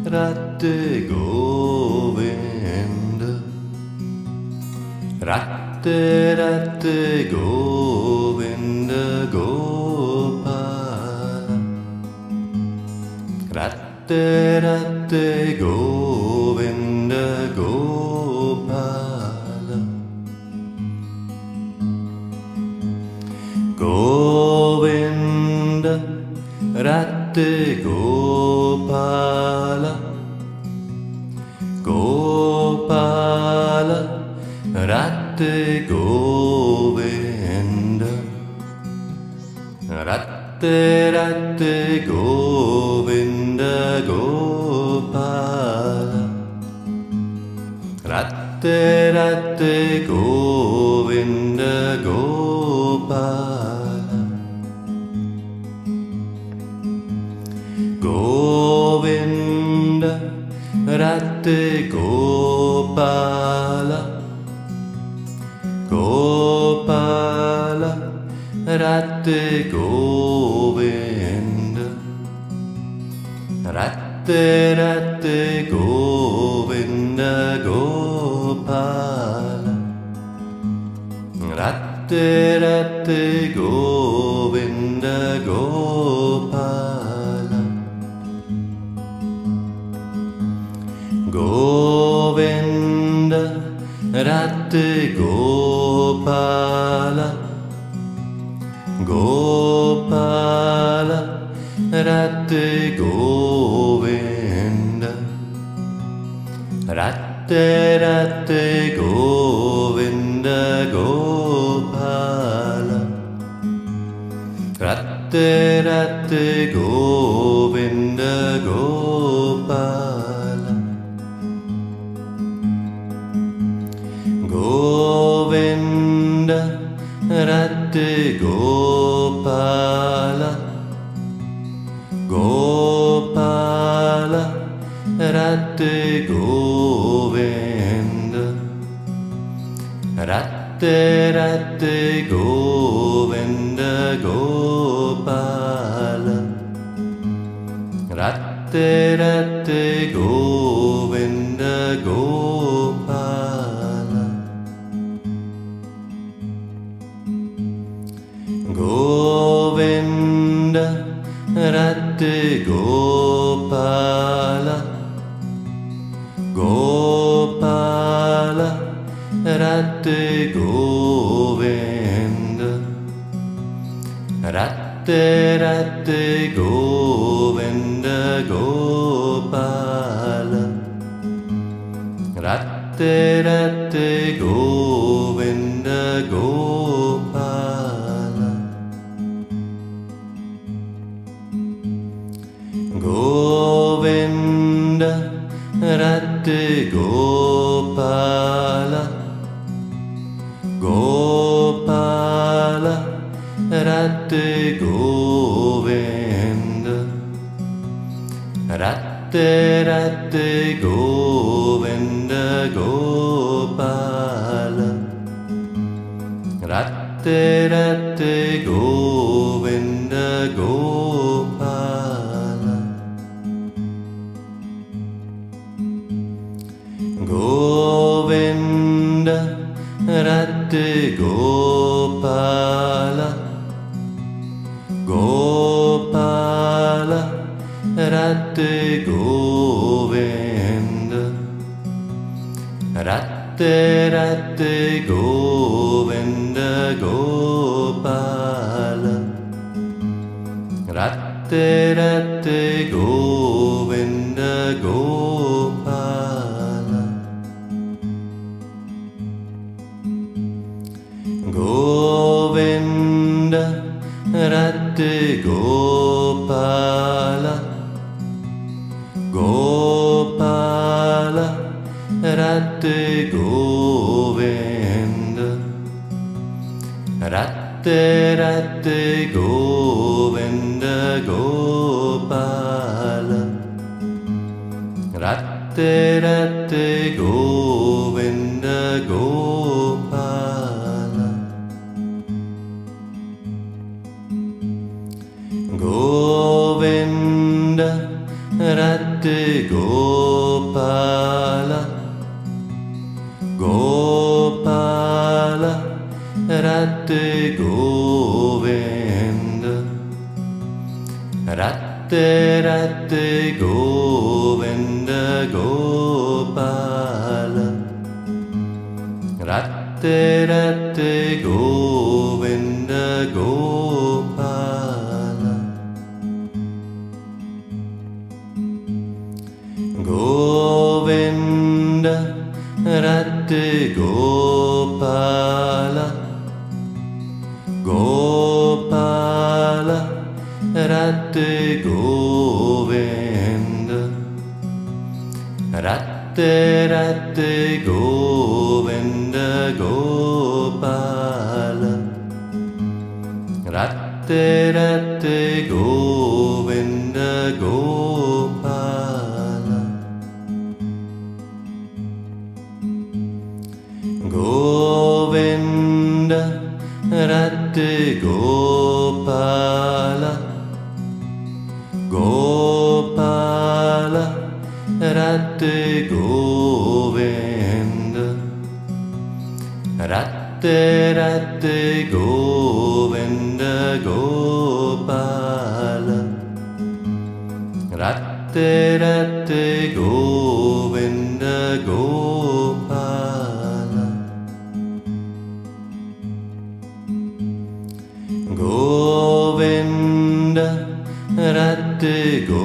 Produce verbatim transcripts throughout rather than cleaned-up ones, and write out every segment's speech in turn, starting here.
Ratte Govinda, Ratte Ratte Govinda Gopala, Ratte Ratte Govinda Gopala, Govinda Ratte Gopala, Gopala Ratte Govinda, Ratte Ratte Govinda Gopala, Ratte Ratte Govinda Gopala, Govinda Ratte Gopala, Gopala Ratte Govinda, Ratte Ratte Govinda Gopala, Ratte Ratte Govinda Gopala, Govinda Ratte Gopala, Gopala Ratte Govinda, Ratte Ratte Govinda Gopala, Ratte Ratte Govinda Gopala, Govinda Ratte Gopala, Gopala Ratte Govinda, Ratte Ratte Govinda Gopala, Ratte Ratte Govinda Gopala, Govinda Ratte Gopala, Gopala Ratte Govinda, Ratte Ratte Govinda Gopala, Ratte Ratte Govinda Gopala, Govinda Ratte Gopala, Gopala Ratte Govinda, Ratte Ratte Govinda Gopala, Ratte Ratte Govinda Gopala, Govinda Ratte Gopala, Gopala Ratte Govinda, Ratte Ratte Govinda Gopala, Ratte Ratte Govinda Gopala, Govinda Ratte Gopala, Gopala Ratte Govinda, Ratte Ratte Govinda Gopala, Ratte Ratte Govinda Gopala, Govinda Ratte Gopala, Gopala, Ratte Govinda, Ratte Ratte Govinda Gopala, Ratte Ratte Govinda Gopala, Govinda Ratte Gopala, Gopala Ratte Govinda, Ratte Ratte Govinda Gopala, Ratte Ratte Govinda Gopala, Govinda Ratte Gopala, Gopala Ratte Govinda, Ratte Ratte Govinda Gopala, Ratte Ratte Govinda Gopala, Govinda Ratte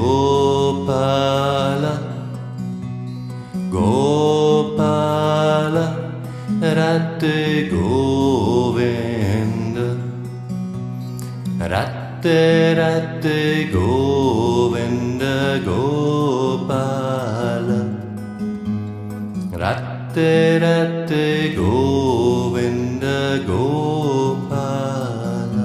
Gopala, Gopala Ratte Govinda, Ratte Ratte Govinda Gopala, Ratte Ratte Govinda Gopala,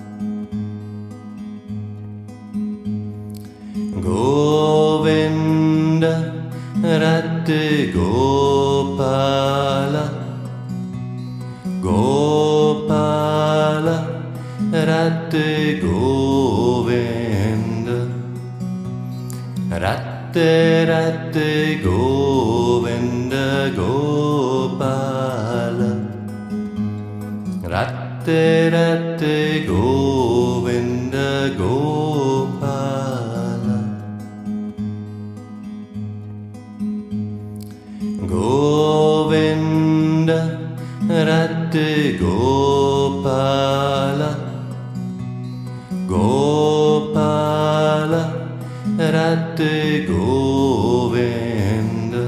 Govinda Ratte Gopala, Gopala Ratte Govinda, Ratte Ratte Govinda Gopala, Ratte Ratte Govinda Gopala, Govinda Ratte Gopala, Gopala Ratte Govinda,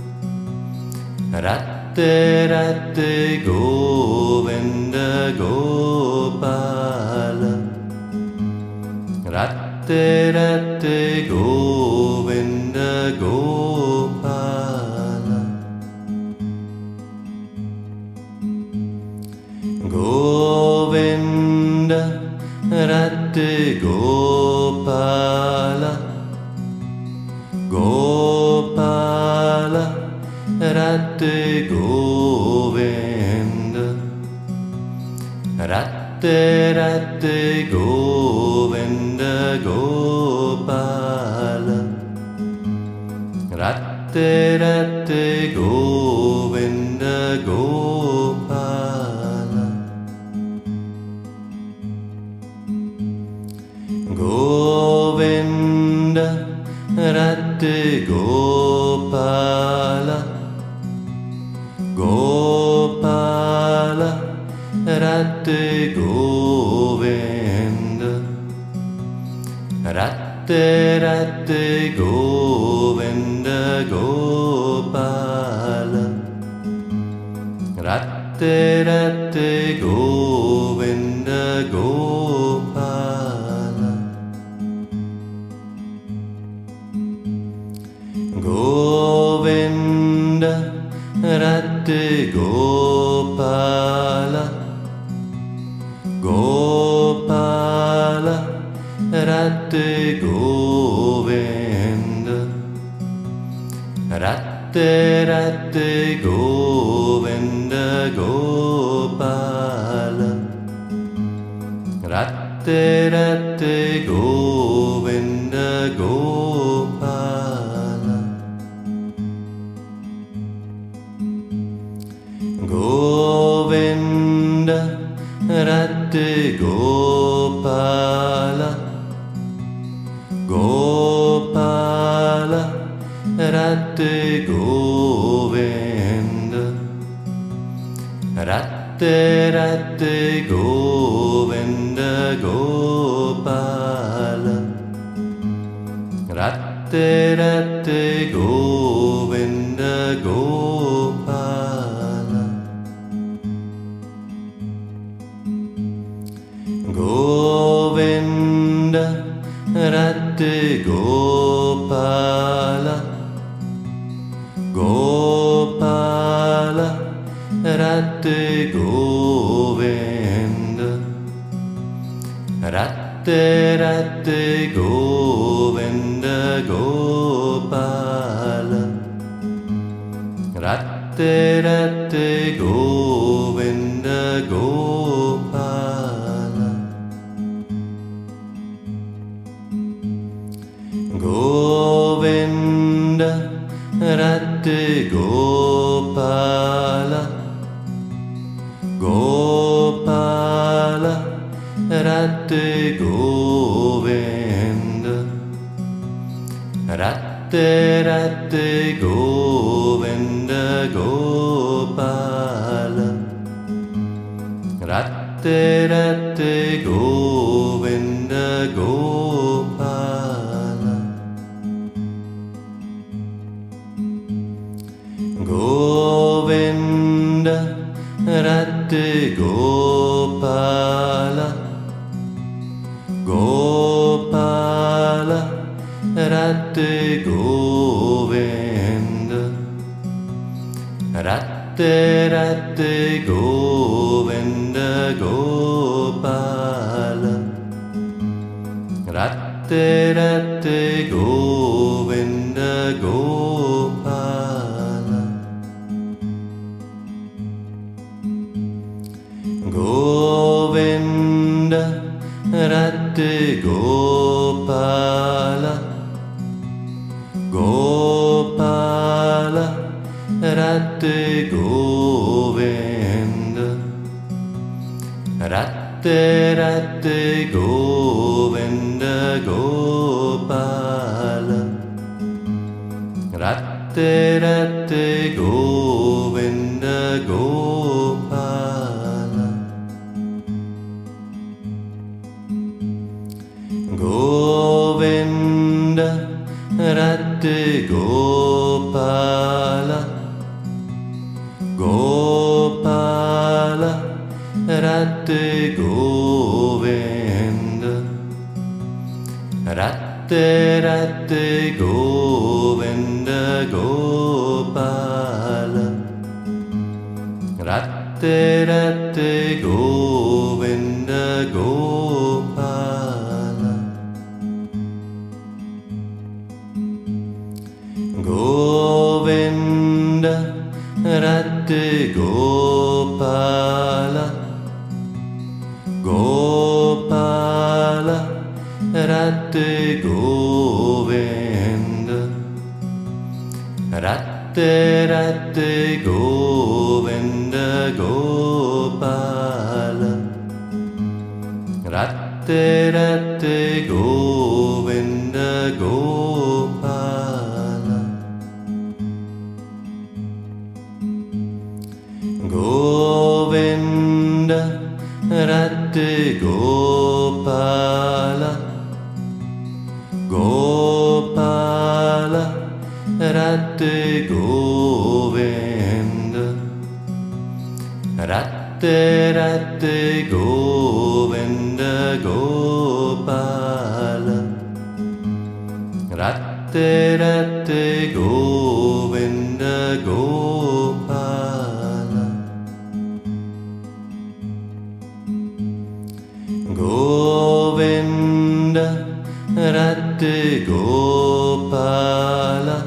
Ratte Ratte Govinda Gopala, Ratte Ratte Govinda Gopala, Govinda Ratte Gopala, Gopala Ratte Govinda, Ratte Ratte Govinda Gopala, Ratte Ratte Govinda Gopala, Govinda Ratte Gopala, Gopala Ratte Govinda, Ratte Ratte Govinda Gopala, Ratte Ratte Govinda Gopala, Govinda Ratte Gopala, Gopala Ratte Govinda, Ratte Ratte Govinda Gopala, Ratte Ratte Govinda Gopala, Ratte Ratte Govinda Gopala, Ratte Ratte Govinda Gopala, Govinda Ratte Gopala, Gopala Ratte Govinda, Ratte Ratte Govinda Gopala, Ratte Ratte Govinda Gopala, Govinda Ratte Gopala, Gopala Ratte Govinda, Ratte Ratte Govinda Gopala, Ratte Ratte Govinda Gopala, Govinda Ratte Gopala, Gopala Ratte Govinda, Ratte Ratte Govinda Gopala, Ratte Ratte Govinda Gopala, Govinda Ratte Gopala, Gopala Ratte Govinda, Ratte Ratte Govinda Gopala, Ratte Ratte Govinda Gopala, Govinda Ratte Gopala, Gopala Ratte Govinda, Ratte Ratte Govinda Gopala, Ratte Ratte Govinda Gopala, Govinda Ratte Gopala, Gopala Ratte Govinda, Ratte Ratte Govinda Gopala, Ratte Ratte Govinda Gopala, Govinda Ratte Gopala, Gopala Ratte Govinda, Ratte Ratte Govinda Gopala, Ratte Ratte Govinda Gopala, Govinda Ratte Gopala,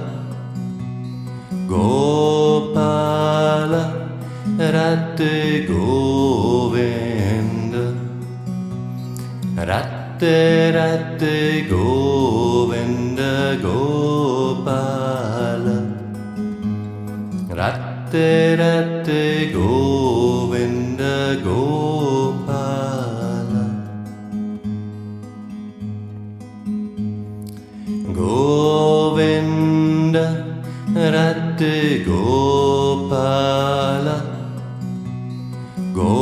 Gopala Ratte Govinda, Ratte Ratte Govinda Gopala, Ratte Ratte Govinda Gopala, Govinda Ratte Gopala, Gopala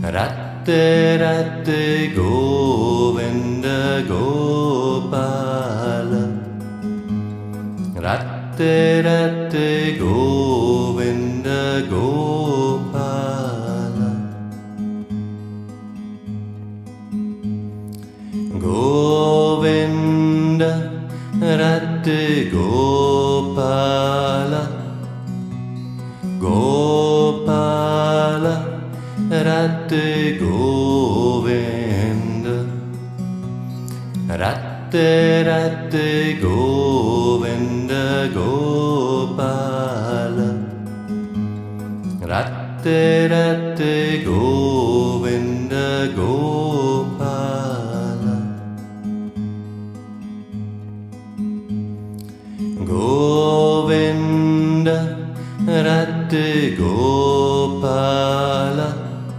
Ratte Ratte Govinda Gopala Ratte Ratte Govinda Gopala Govinda Ratte Gopala Gopala Ratte Govinda Ratte Ratte Govinda Gopala Ratte Ratte Govinda Gopala Govinda Ratte Gopala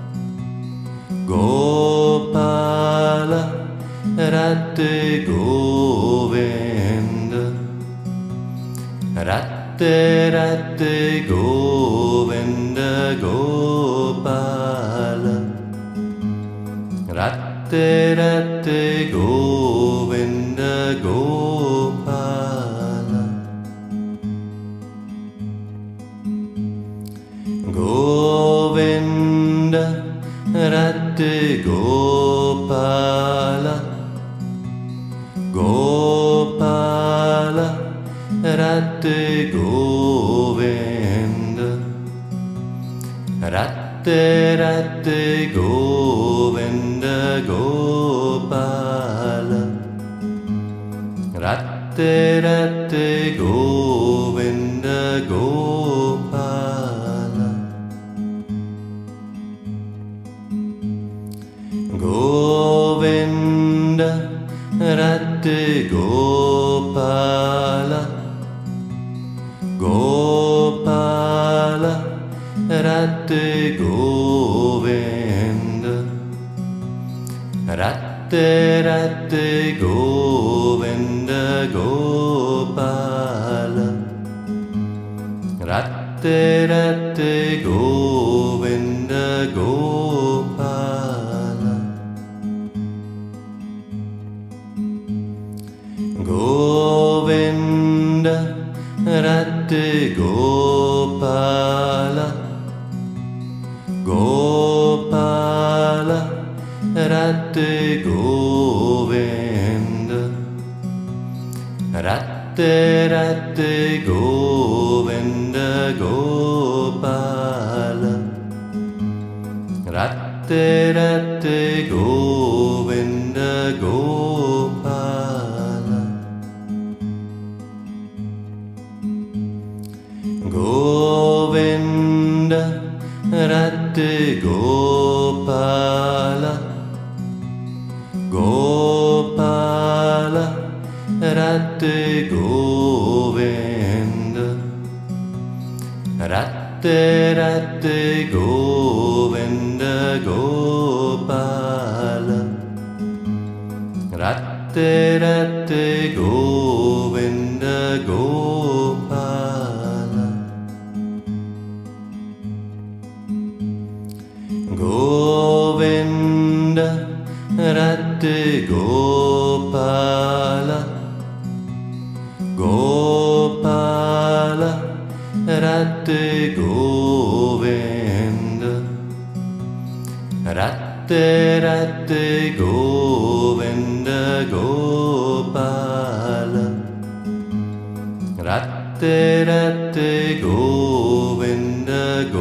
Gopala Ratte Govinda Ratte Ratte Govinda Gopala Ratte Ratte Govinda Gopala Govinda Ratte Gopala Gopala Ratte Govinda Ratte Ratte Govinda Gopala Ratte Ratte Govinda Gopala Govinda Ratte Gopala Gopala Ratte Govinda Ratte Ratte Govinda Gopala Ratte Ratte Govinda Gopala Govinda Ratte Gopala Gopala Ratte Govinda Ratte Ratte Govinda Gopala Ratte Ratte Govinda Gopala Govinda Ratte Gopala Gopala Ratte Govinda Ratte Ratte Govinda Gopala Ratte Ratte Govinda Gopala Govinda Ratte Gopala Gopala Ratte Govinda Ratte Ratte Govinda Gopala Ratte Ratte Govinda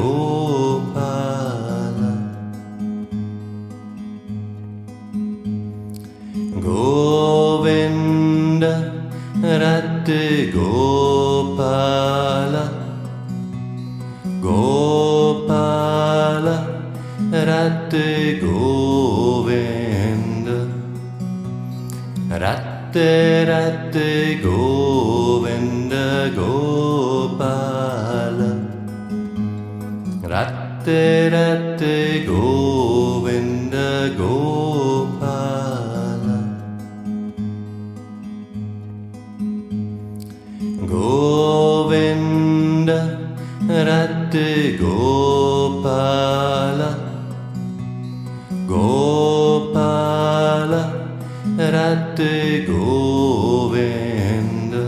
Gopala Govinda Ratte Gopala Gopala Ratte Govinda Ratte Ratte Govinda Gopala Ratte Ratte Govinda Gopala Govinda Ratte Gopala Gopala Radhe Govinda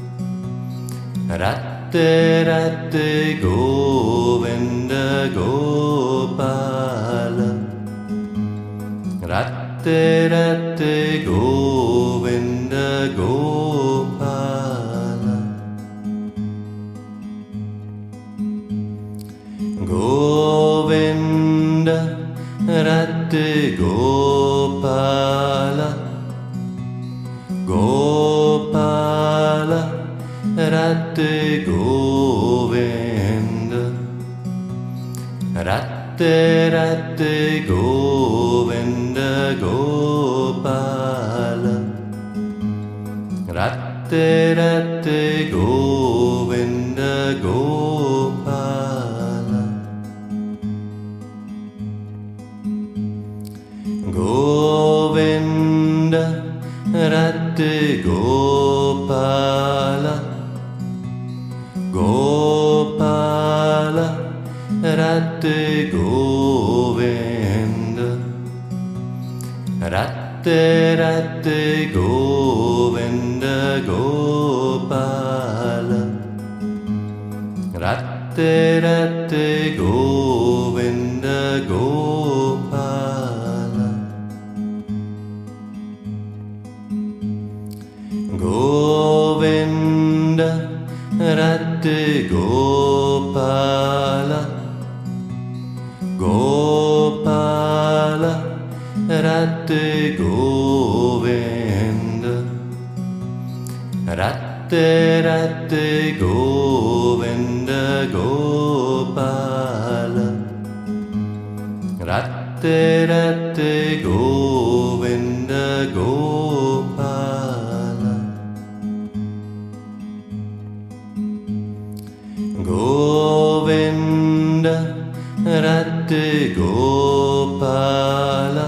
Radhe Radhe Govinda Gopala Radhe Radhe Govinda Gopala Govinda Radhe Gopala Gopala Radhe Govinda Radhe Radhe Govinda Gopala Radhe Radhe Govinda Gopala Govinda Radhe Gopala Gopala Radhe Govinda Radhe Radhe Govinda Gopala Radhe Radhe Govinda Gopala Govinda Radhe Gopala Gopala Radhe Govinda Radhe Radhe Govinda Gopala Radhe Radhe Govinda Gopala Govinda Radhe Gopala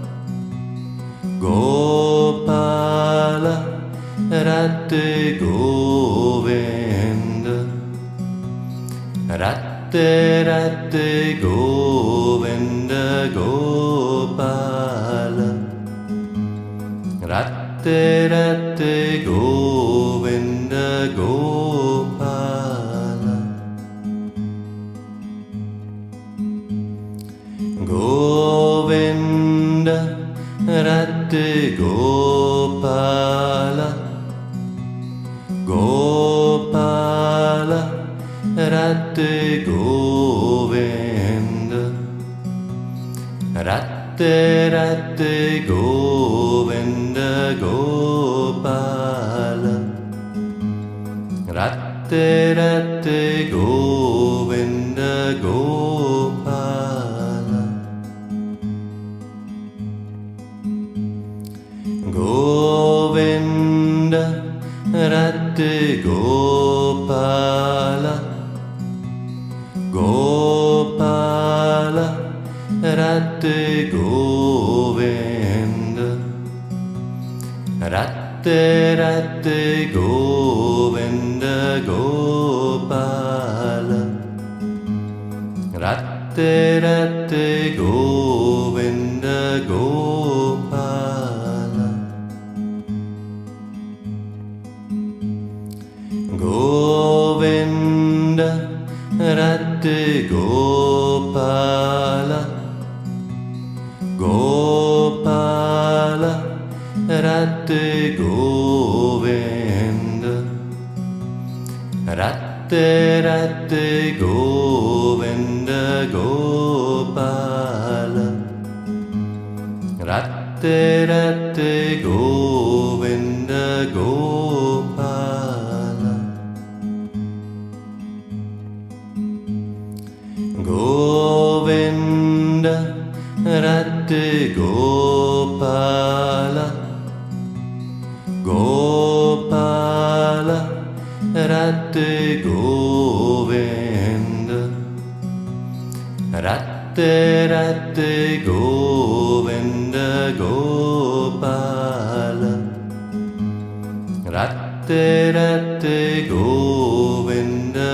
Gopala Radhe Govinda Radhe Radhe Govinda Gopala Radhe Radhe Govinda Gopala Govinda Radhe Gopala Gopala Radhe Govinda Radhe Radhe Govinda Gopala Radhe Radhe Govinda Gopala Govinda Radhe Gopala Gopala Radhe Govinda Radhe Radhe Govinda Gopala Radhe Radhe Govinda Gopala Govinda Radhe Gopala Gopala Radhe Govinda Radhe Radhe Govinda Gopala Radhe Radhe Govinda Gopala Govinda Radhe Gopala Gopala Radhe Govinda Radhe Radhe Govinda Gopala Radhe Radhe Govinda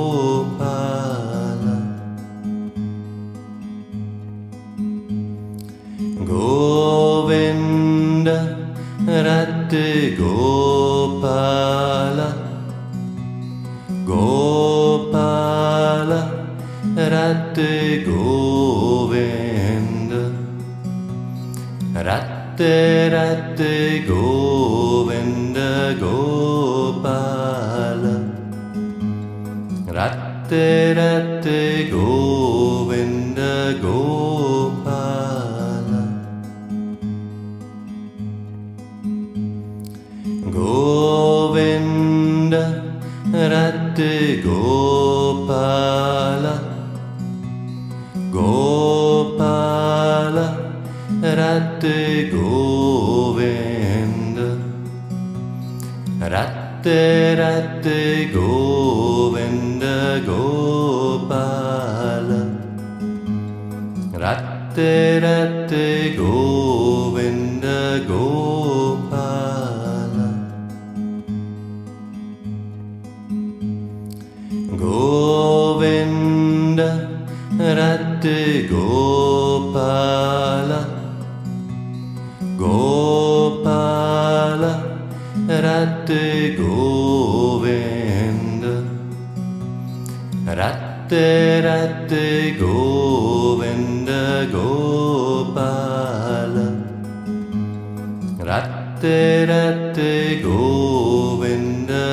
Gopala Govinda Rati Gopala Gopala Rati Govinda Rati Rati Govinda Gopala Rati Rati Govinda Gopala Govinda Rati Gopala Gopala Rati Govinda Rati Rati Govinda Gopala Rati Rati Govinda Gopala Govinda Rati Gopala Gopala Rati Govinda Rati Rati Govinda Gopala Rati Rati Govinda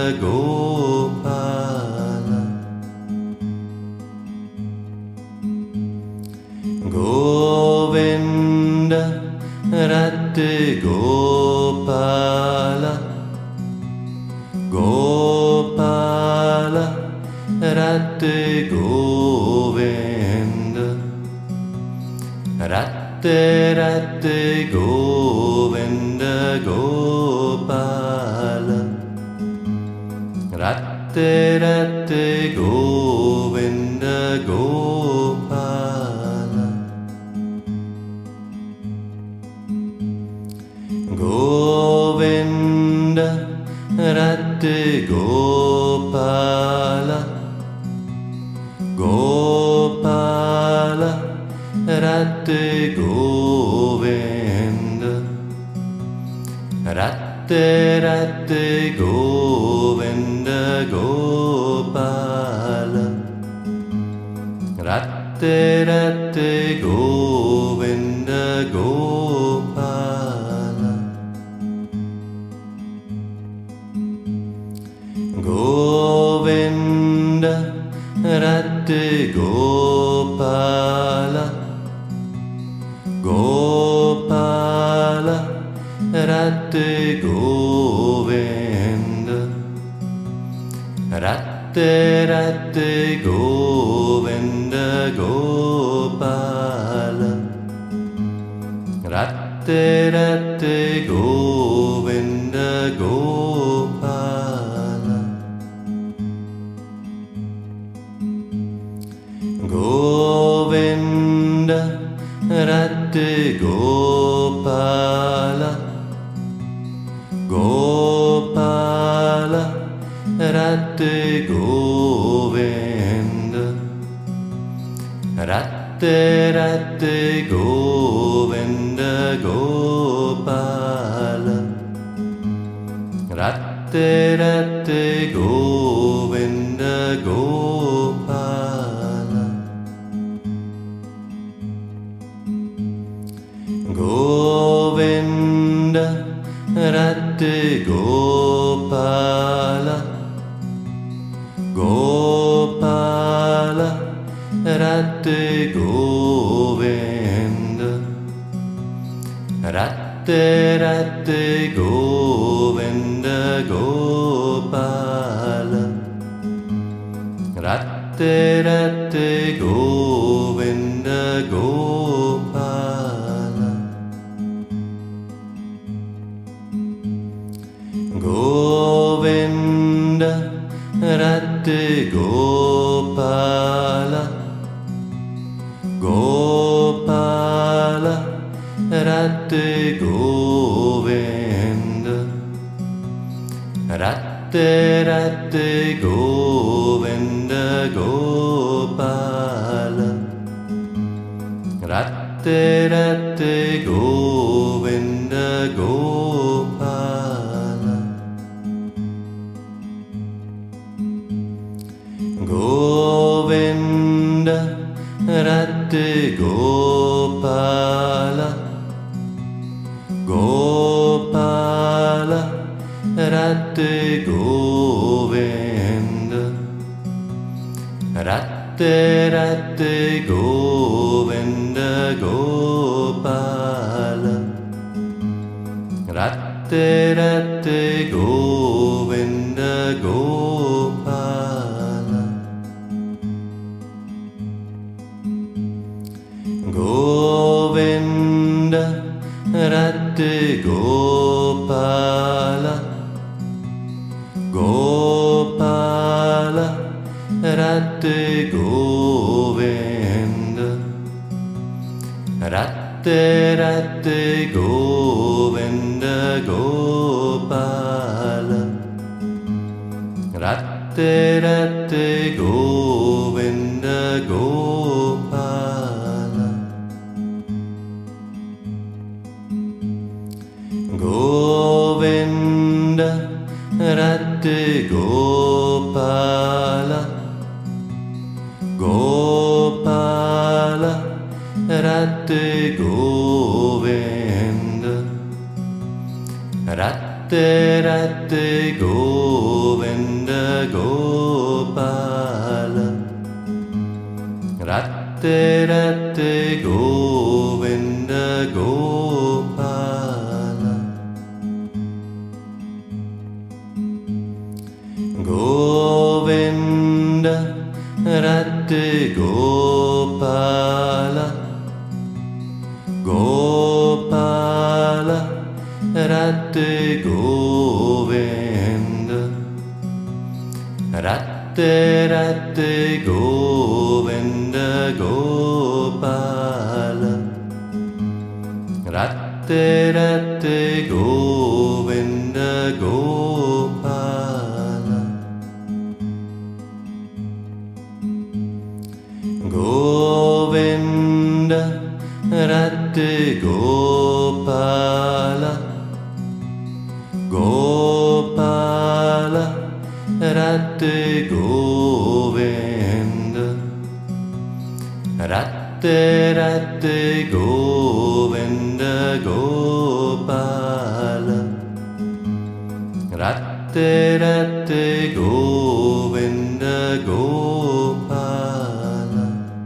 Gopala Govinda Rati Gopala Gopala Rati Govinda Rati Rati Govinda Gopala Rati Rati Govinda Gopala Govinda Rati Gopala Gopala Rati Govinda Rati Rati Govinda Gopala Rati Rati Govinda Gopala Govinda Rati Gopala Gopala Rati Govinda Rati Rati Govinda Gopala Rati Rati Govinda Gopala Govinda Rati Gopala Gopala Rati Govinda Rati Rati Govinda Gopala Rati Rati Govinda Gopala Govinda Rati Gopala Gopala Rati Govinda Rati Rati Govinda Gopala Rati Rati Govinda Gopala Govinda Rati Gopala Gopala Rati Govinda Rati Rati Govinda Gopala Rati Radhe Radhe Govinda Gopala Govinda Radhe Gopala Gopala Radhe Govinda Radhe Radhe Govinda Gopala Radhe Radhe Govinda Gopala Govinda Radhe Gopala Gopala Radhe Govinda Radhe Radhe Govinda Gopala Radhe Radhe Govinda Gopala Govinda Radhe Gopala Gopala Radhe Govinda Radhe Radhe Govinda Gopala Radhe Radhe Govinda Gopala Govinda Radhe Gopala Gopala Radhe Govinda Radhe Radhe Govinda Gopala Radhe Radhe Govinda Gopala Govinda Radhe Gopala Gopala Radhe Govinda Radhe Radhe Govinda Gopala Radhe Radhe Govinda Gopala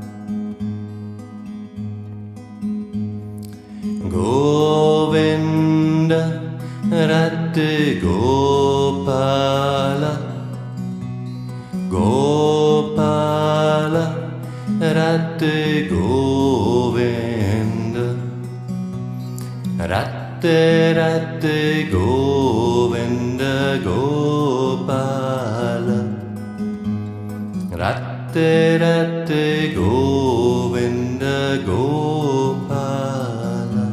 Govinda Radhe Gopala Gopala Radhe Govinda Radhe Radhe Govinda Gopala Radhe Radhe Govinda Gopala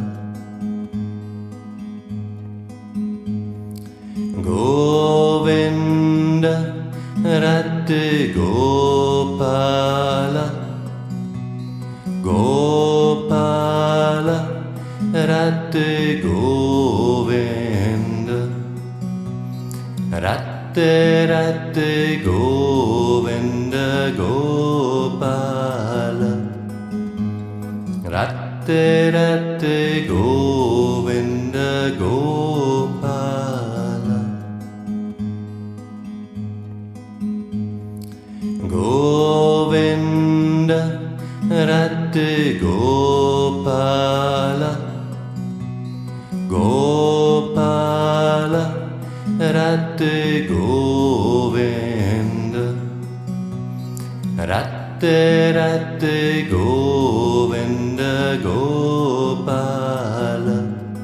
Govinda Radhe Gopala Gopala Radhe Govinda Radhe Radhe Govinda Gopala Radhe Radhe Govinda Gopala Govinda Radhe Gopala Gopala Radhe Govinda Radhe Radhe Govinda Gopala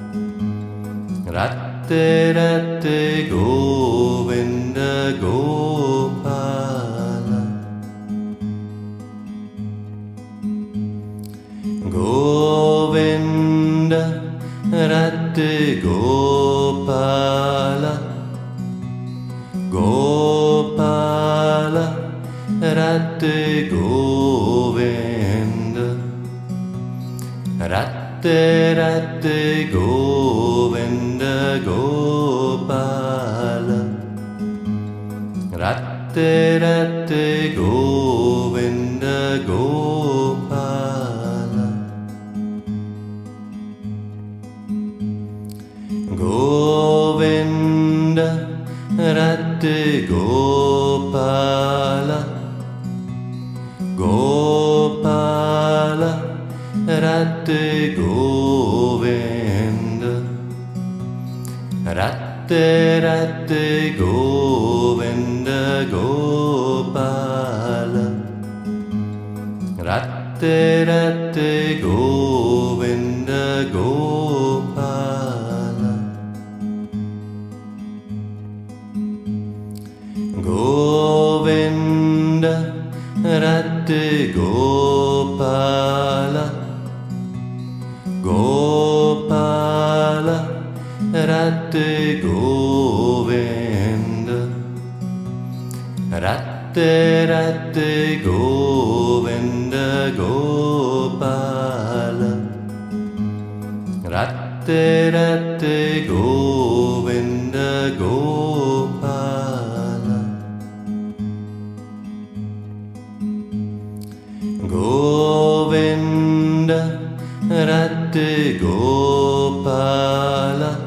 Radhe Radhe Govinda Gopala Govinda Radhe Gopala Gopala Radhe Govinda Ratte Ratte Govinda Gopala, Ratte Ratte Govinda Gopala, Govinda Ratte Gopala, Gopala Ratte Govinda, Ratte Ratte Govinda Gopala, Ratte Ratte Govinda Gopala, Govinda Ratte Gopala, Gopala Ratte Govinda, Ratte Ratte Govinda Gopala, Ratte Ratte Govinda Gopala, Govinda Ratte Gopala,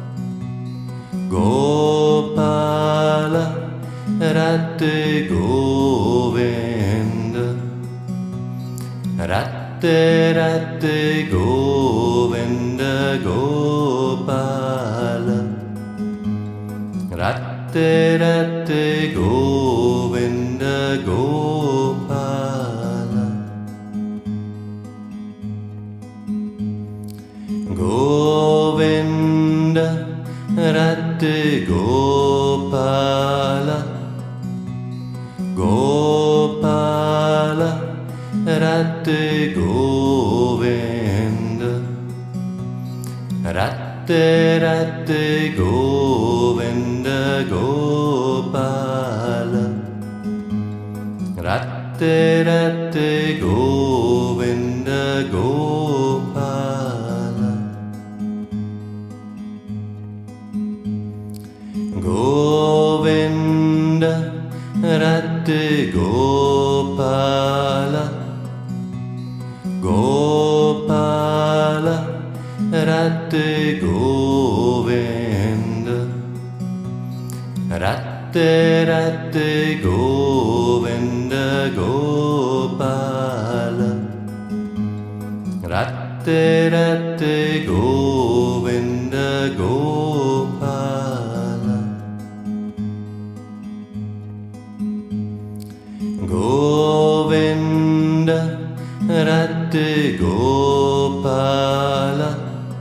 Gopala Ratte Govinda, Ratte Ratte Govinda Gopala, Ratte Ratte Govinda Gopala, Govinda Ratte Gopala, Gopala Ratte Govinda, Ratte Ratte Govinda Gopala, Ratte Ratte Govinda Gopala, Govinda Ratte Gopala, Gopala Ratte Govinda, Ratte Ratte Govinda Gopala, Ratte Ratte Govinda Gopala, Govinda Ratte Gopala,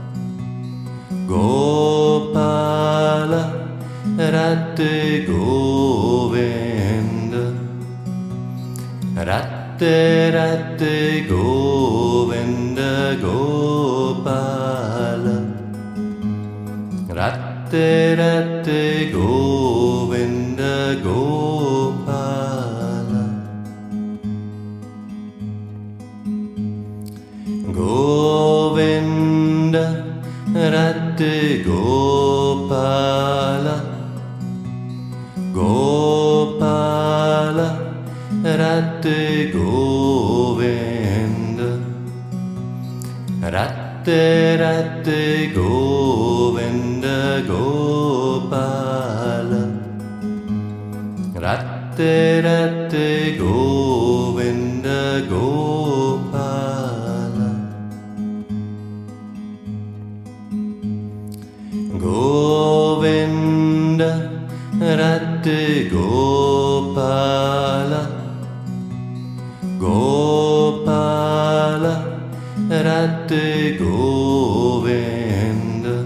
Gopala Ratte Govinda, Ratte Ratte Govinda Gopala, Ratte Ratte Govinda Gopala, Govinda Ratte Gopala, Gopala Ratte Govinda, Ratte Ratte Govinda Gopala, Ratte Ratte Govinda Gopala, Govinda Ratte Gopala, Gopala Ratte Govinda,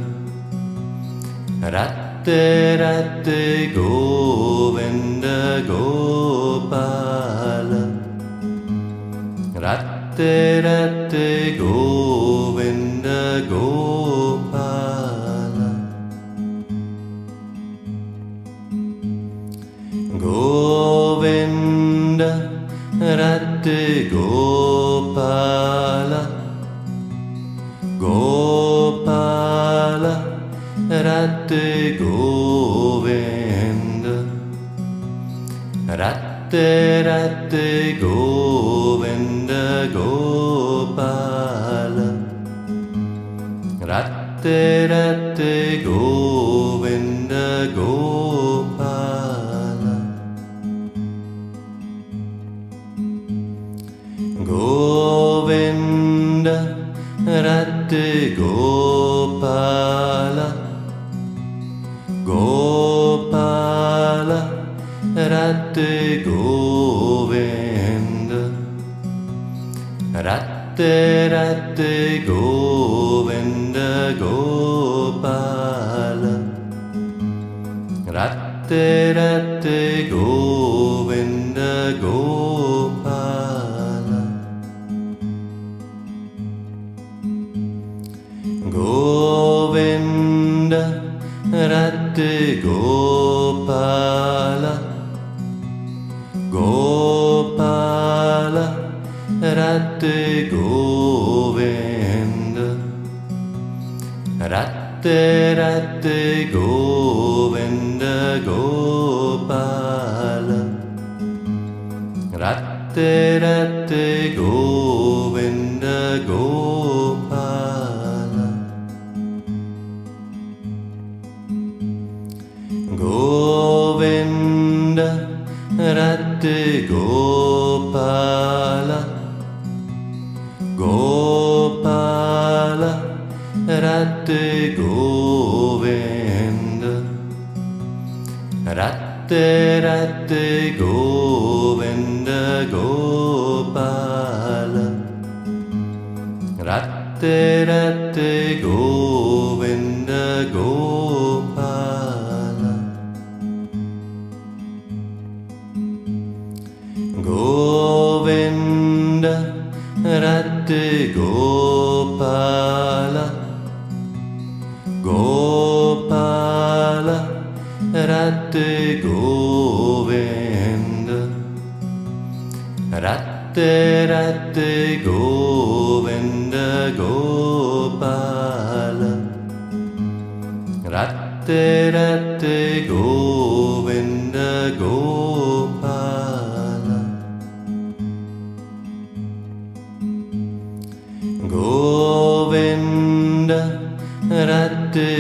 Ratte Ratte Govinda Gopala, Ratte Ratte Govinda Gopala, Govinda Ratte Gopala, Gopala Radhe Govinda Radhe Radhe Govinda Gopala Radhe Radhe Govinda Gopala Govinda Radhe Gopala Gopala Radhe Govinda Radhe Radhe Govinda Gopala Radhe Radhe Govinda Gopala Govinda Radhe Gopala Gopala Radhe Govinda Radhe Radhe Govinda Gopala Radhe Radhe Govinda Gopala Govinda Radhe Gopala Gopala Radhe Govinda Radhe Radhe Govinda Gopala Radhe Radhe Govinda Gopala Govinda Radhe Gopala Gopala Radhe Govinda Radhe Radhe Govinda Gopala Radhe Radhe Govinda Gopala Govinda Radhe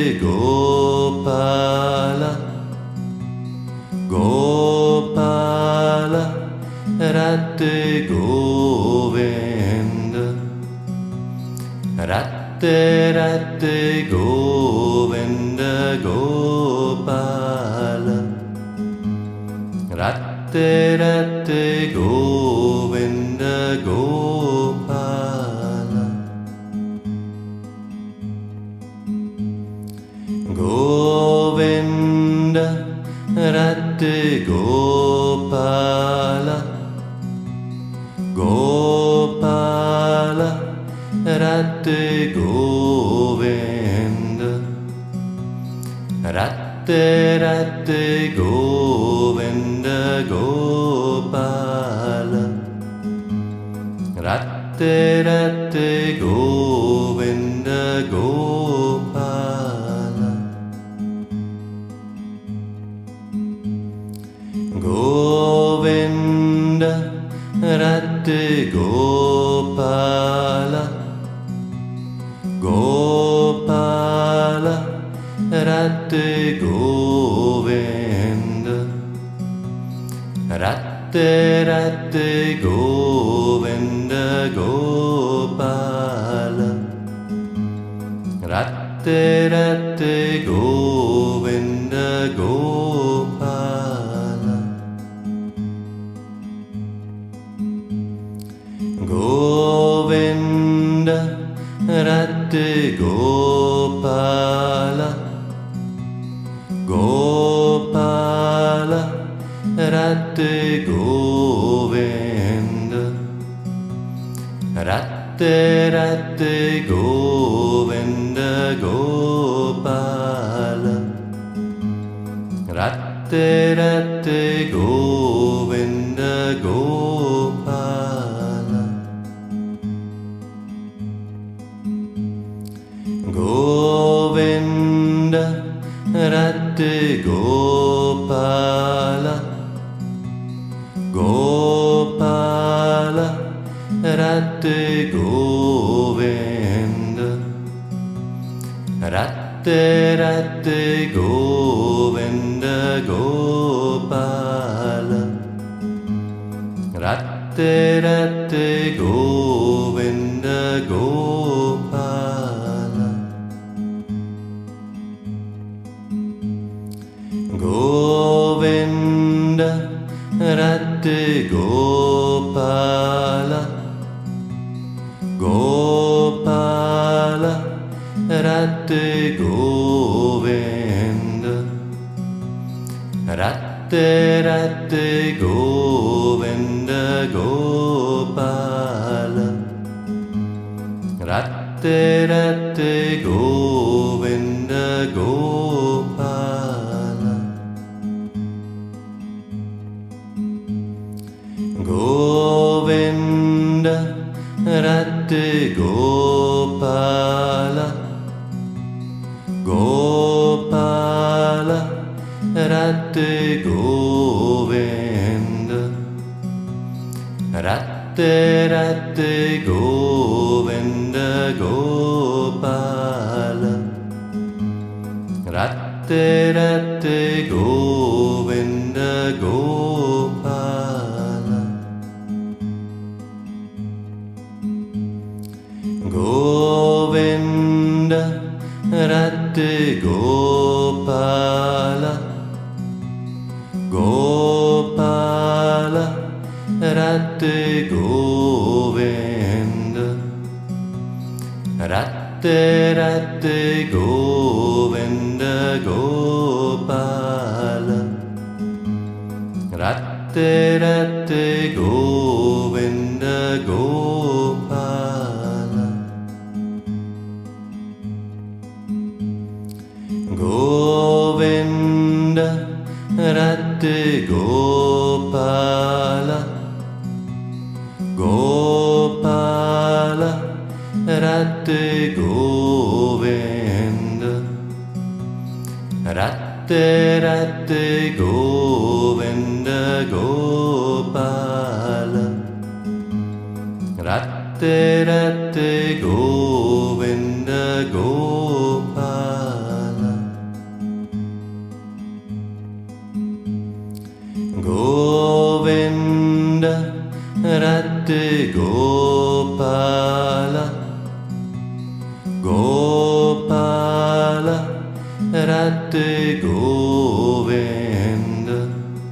Gopala Gopala Radhe Govinda Radhe Radhe Govinda Gopala Radhe Radhe Govinda Gopala Govinda Radhe Gopala Gopala Radhe Govinda Radhe Radhe Govinda Gopala Radhe Radhe Govinda Gopala Govinda Radhe Gopala Gopala Radhe Govinda Radhe Radhe Govinda Gopala Radhe Radhe Govinda Gopala Govinda Radhe Gopala Gopala Radhe Govinda Radhe Radhe Govinda Gopala Radhe Radhe Govinda Gopala Radhe Gopala Gopala Radhe Govinda Radhe Radhe Govinda Gopala Radhe Radhe Govinda Gopala Govinda Radhe Gopala Gopala Radhe Govinda Radhe Radhe Govinda Gopala Radhe Radhe Govinda Gopala Govinda Radhe Gopala Gopala Radhe Govinda Radhe Radhe Govinda Gopala Radhe Radhe Govinda Gopala Govinda Radhe Gopala Gopala Radhe Govinda Radhe Radhe Govinda Gopala Radhe Radhe Govinda Gopala Govinda Radhe Gopala Gopala Radhe Govinda Radhe Radhe Govinda Gopala Radhe Radhe Govinda Gopala Govinda Radhe Gopala Gopala Radhe Govinda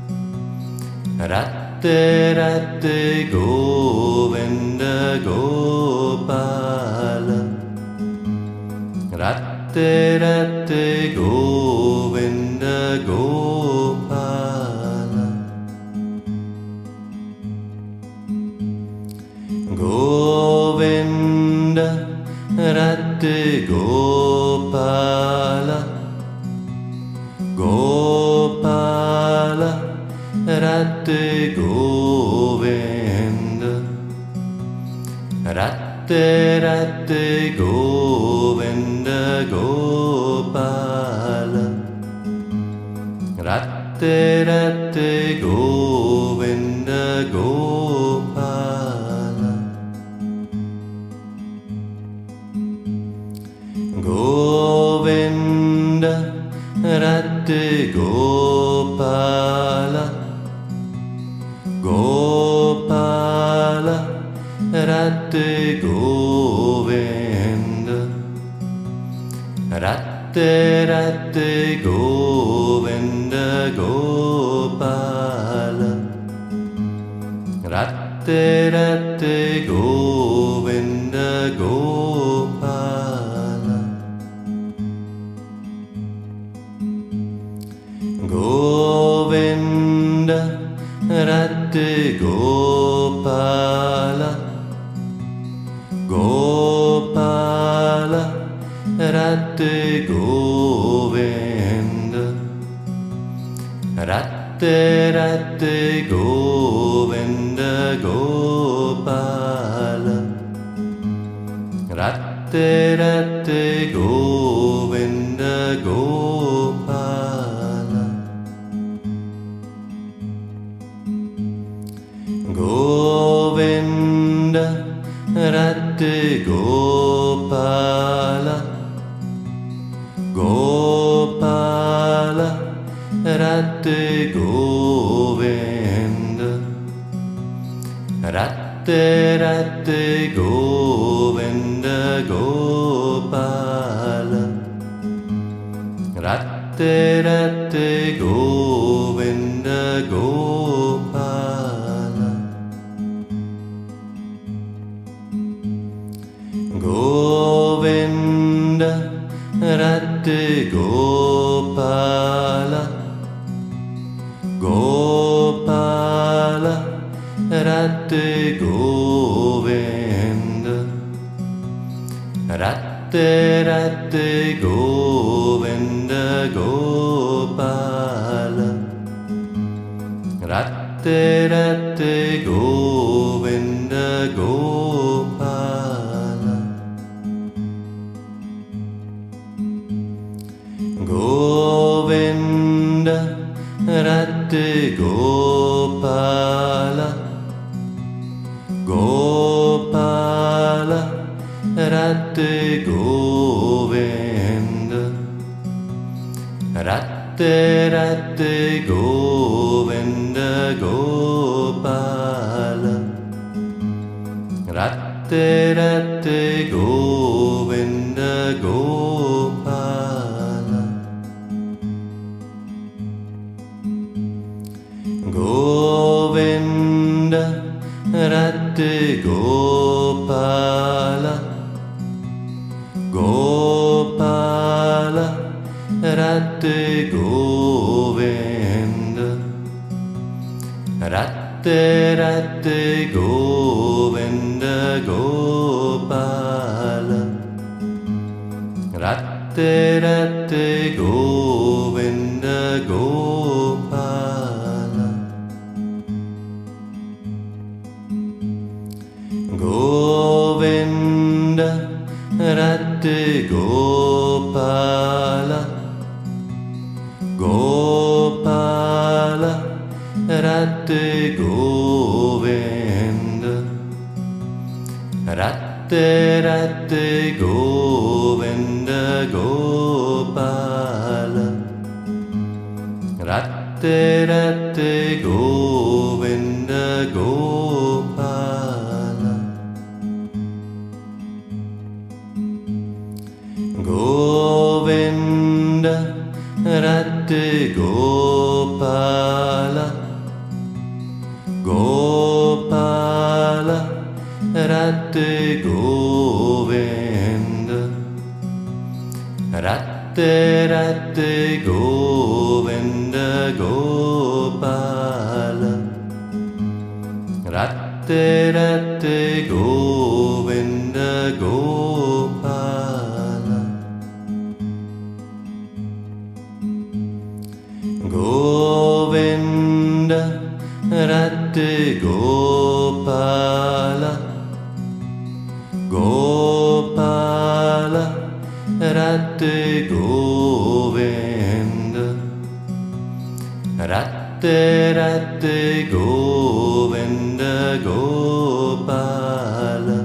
Radhe Radhe Govinda Gopala Radhe Radhe Govinda Gopala Govinda Radhe Gopala Gopala Radhe Govinda Radhe Radhe Govinda Gopala Radhe Radhe Govinda Gopala Govinda Radhe Gopala Gopala Radhe Govinda Radhe Radhe Govinda Gopala Radhe Radhe Govinda Gopala Govinda Radhe Gopala Gopala Radhe Govinda Radhe Radhe Govinda Gopala Radhe Radhe Govinda Gopala Radhe Govinda, Radhe Radhe Govinda Gopala, Radhe Radhe Govinda Gopala, Govinda Radhe Gopala, Gopala Radhe Govinda, Radhe Radhe Govinda Gopala, Radhe Radhe Govinda Gopala, Govinda Radhe Gopala, Gopala Radhe Govinda, Radhe Radhe Govinda Gopala, Radhe Radhe Govinda Gopala, Govinda Radhe Gopala, Gopala Radhe Govinda, Radhe Radhe Govinda Gopala, Radhe Radhe Govinda Gopala, Govinda Radhe Gopala, Gopala Radhe Govinda, Radhe Radhe Govinda Gopala, Radhe Radhe Govinda Gopala, Govinda Radhe Gopala, Gopala Radhe Govinda, Radhe Radhe Govinda Gopala, Radhe Radhe Govinda Gopala, Govinda Radhe Gopala, Gopala Radhe Govinda, Radhe Radhe Govinda Gopala,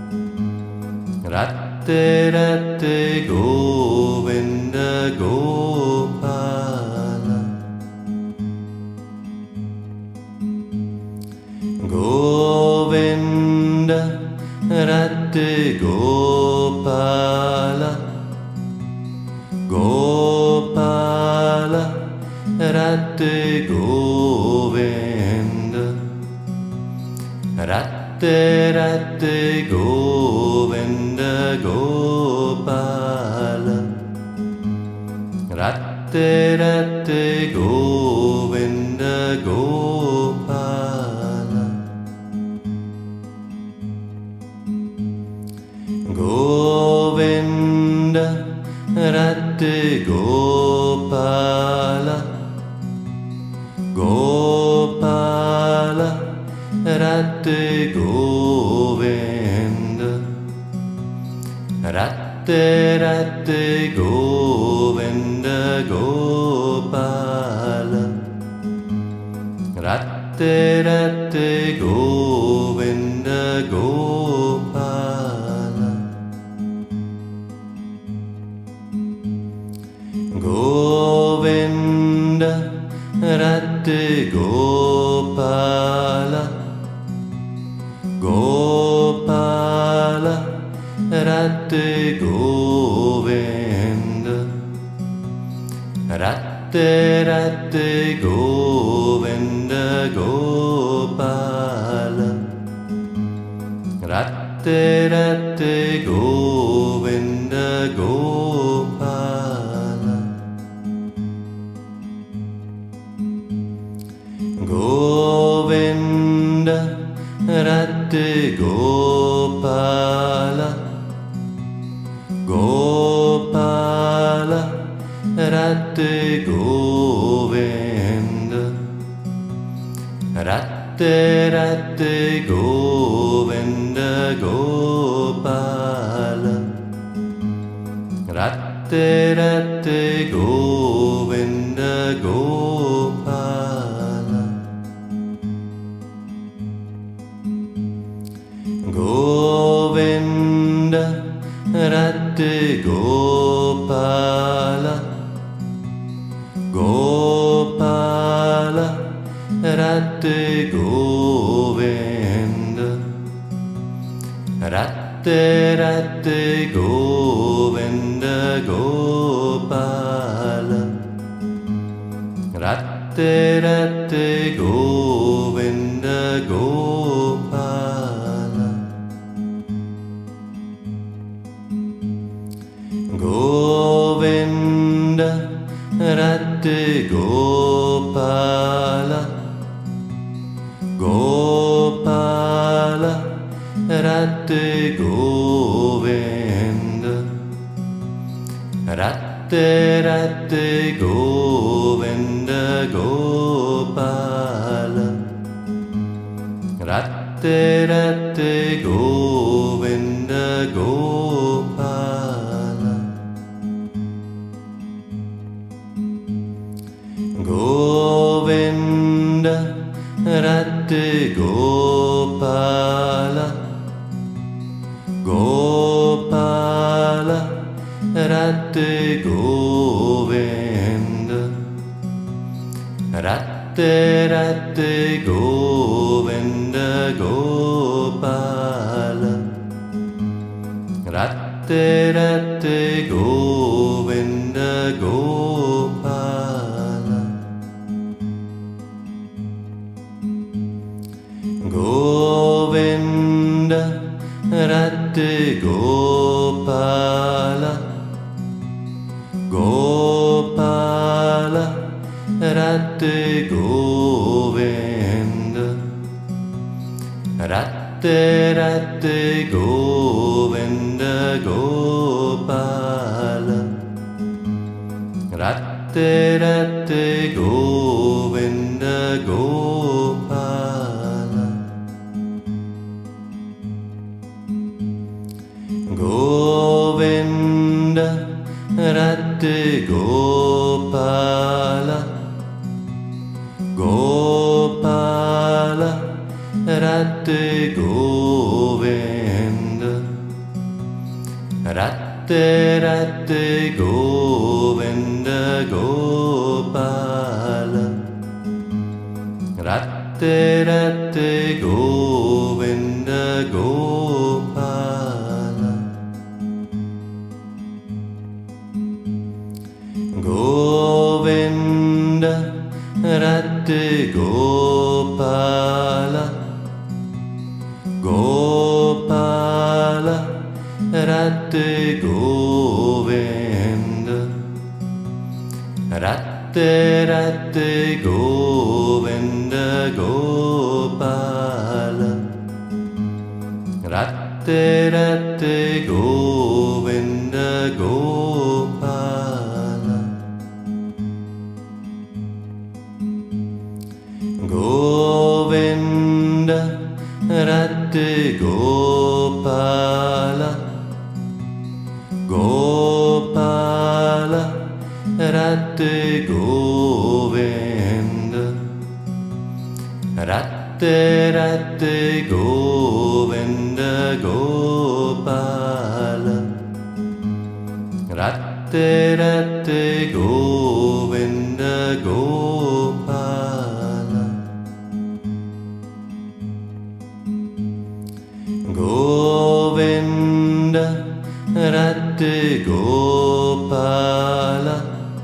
Radhe Radhe Govinda Gopala, Govinda Radhe Gopala, Gopala Radhe Govinda, Radhe Radhe Govinda Gopala, Radhe Radhe Govinda Gopala, Govinda Radhe Gopala, Gopala Radhe Govinda, Radhe Radhe Govinda Gopala, Radhe Radhe Govinda Gopala, Govinda Gopala, Gopala, Radhe Govinda, Radhe Radhe Govinda Gopala, Radhe Radhe Govinda Gopala, Govinda Radhe Gopala, Gopala Radhe Govinda, Radhe Radhe Govinda Gopala, Radhe Radhe Govinda Gopala, Govinda Radhe Gopala, Gopala Radhe Govinda, Radhe Radhe Govinda Gopala, Radhe Radhe Govinda Gopala, Govinda Radhe Gopala, Gopala Radhe Govinda, Radhe Radhe Govinda Gopala, Radhe Radhe Govinda Gopala, Govinda Radhe Gopala, Gopala Radhe Govinda, Radhe Radhe Govinda Gopala, Radhe Radhe Govinda Gopala, Govinda Radhe Gopala, Gopala Radhe Govinda, Radhe Radhe Govinda Gopala, Radhe Radhe Govinda Gopala, Govinda Radhe Gopala, Gopala Radhe Govinda, Radhe Radhe Govinda Gopala, Radhe Radhe Govinda Gopala, Govinda Radhe Gopala, Gopala Radhe Govinda, Radhe Radhe Govinda Gopala, Radhe Radhe Govinda Gopala, Govinda Radhe Gopala, Gopala Radhe Govinda, Radhe Radhe Govinda Gopala, Radhe Radhe Govinda Gopala, Gopala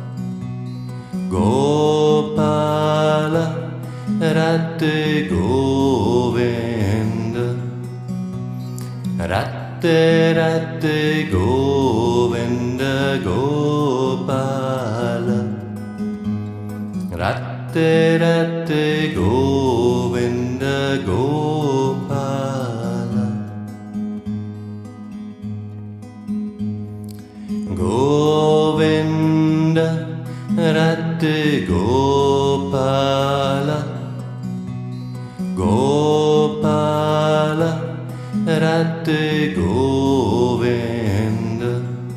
Gopala Radhe Govinda Radhe Radhe Govinda Gopala Radhe Radhe Govinda Gopala Govinda Radhe Gopala Gopala Radhe Govinda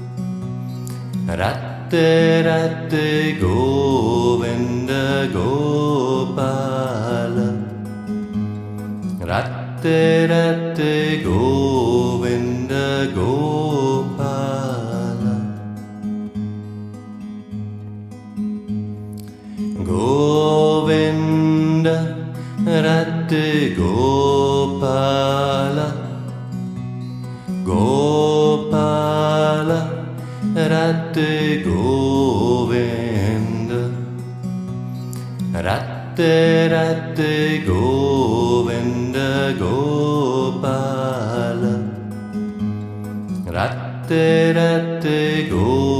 Radhe Radhe Govinda Gopala Radhe Radhe Govinda Gopala Govinda Radhe Gopala Gopala Radhe Govinda Radhe Radhe Govinda Gopala Radhe Radhe Govinda